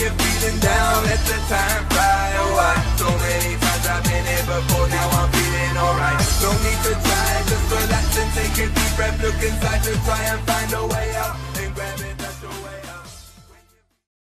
you're feeling down, let the time fly. Oh, so many times I've been here before, now I'm feeling alright. No need to try, just relax and take a deep breath. Look inside to try and find a way out and grab it.